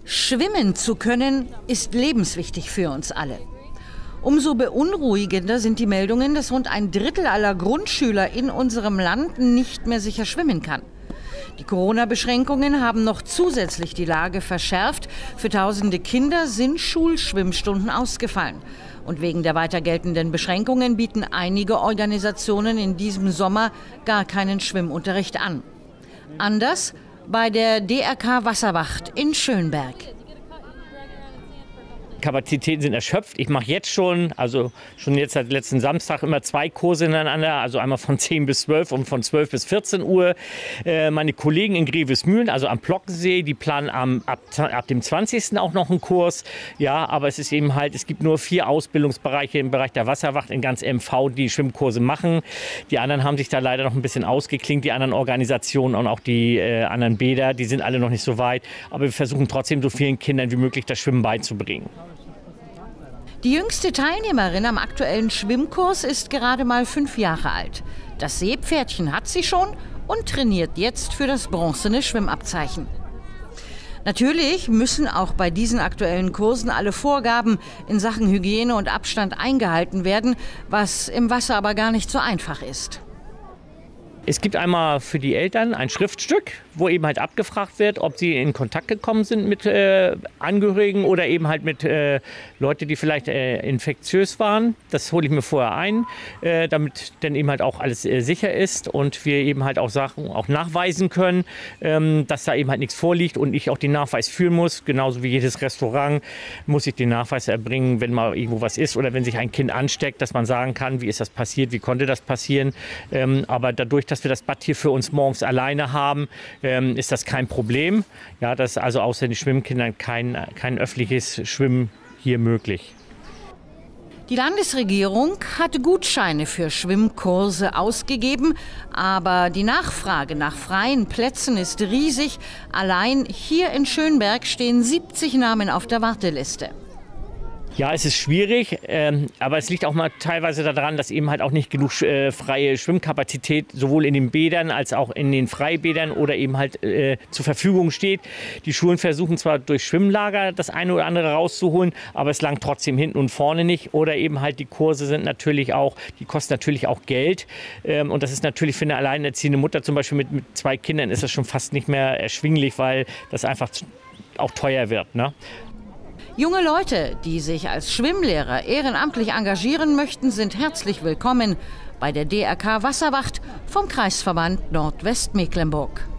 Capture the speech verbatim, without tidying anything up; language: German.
Schwimmen zu können, ist lebenswichtig für uns alle. Umso beunruhigender sind die Meldungen, dass rund ein Drittel aller Grundschüler in unserem Land nicht mehr sicher schwimmen kann. Die Corona-Beschränkungen haben noch zusätzlich die Lage verschärft. Für tausende Kinder sind Schulschwimmstunden ausgefallen. Und wegen der weiter geltenden Beschränkungen bieten einige Organisationen in diesem Sommer gar keinen Schwimmunterricht an. Anders bei der D R K Wasserwacht in Schönberg. Kapazitäten sind erschöpft. Ich mache jetzt schon, also schon jetzt seit letzten Samstag immer zwei Kurse hintereinander, also einmal von zehn bis zwölf und von zwölf bis vierzehn Uhr. Äh, meine Kollegen in Grevesmühlen, also am Plockensee, die planen am, ab, ab dem zwanzigsten auch noch einen Kurs. Ja, aber es ist eben halt, es gibt nur vier Ausbildungsbereiche im Bereich der Wasserwacht in ganz M V, die Schwimmkurse machen. Die anderen haben sich da leider noch ein bisschen ausgeklinkt, die anderen Organisationen und auch die äh, anderen Bäder, die sind alle noch nicht so weit. Aber wir versuchen trotzdem so vielen Kindern wie möglich das Schwimmen beizubringen. Die jüngste Teilnehmerin am aktuellen Schwimmkurs ist gerade mal fünf Jahre alt. Das Seepferdchen hat sie schon und trainiert jetzt für das bronzene Schwimmabzeichen. Natürlich müssen auch bei diesen aktuellen Kursen alle Vorgaben in Sachen Hygiene und Abstand eingehalten werden, was im Wasser aber gar nicht so einfach ist. Es gibt einmal für die Eltern ein Schriftstück, wo eben halt abgefragt wird, ob sie in Kontakt gekommen sind mit äh, Angehörigen oder eben halt mit äh, Leuten, die vielleicht äh, infektiös waren. Das hole ich mir vorher ein, äh, damit dann eben halt auch alles äh, sicher ist und wir eben halt auch Sachen auch nachweisen können, ähm, dass da eben halt nichts vorliegt und ich auch den Nachweis führen muss. Genauso wie jedes Restaurant muss ich den Nachweis erbringen, wenn mal irgendwo was ist oder wenn sich ein Kind ansteckt, dass man sagen kann, wie ist das passiert, wie konnte das passieren. Ähm, aber dadurch, dass dass wir das Bad hier für uns morgens alleine haben, ähm, ist das kein Problem. Ja, das ist also außer den Schwimmkindern kein, kein öffentliches Schwimmen hier möglich. Die Landesregierung hat Gutscheine für Schwimmkurse ausgegeben, aber die Nachfrage nach freien Plätzen ist riesig. Allein hier in Schönberg stehen siebzig Namen auf der Warteliste. Ja, es ist schwierig, ähm, aber es liegt auch mal teilweise daran, dass eben halt auch nicht genug äh, freie Schwimmkapazität sowohl in den Bädern als auch in den Freibädern oder eben halt äh, zur Verfügung steht. Die Schulen versuchen zwar durch Schwimmlager das eine oder andere rauszuholen, aber es langt trotzdem hinten und vorne nicht. Oder eben halt die Kurse sind natürlich auch, die kosten natürlich auch Geld. Ähm, und das ist natürlich für eine alleinerziehende Mutter zum Beispiel mit, mit zwei Kindern ist das schon fast nicht mehr erschwinglich, weil das einfach auch teuer wird, ne? Junge Leute, die sich als Schwimmlehrer ehrenamtlich engagieren möchten, sind herzlich willkommen bei der D R K Wasserwacht vom Kreisverband Nordwestmecklenburg.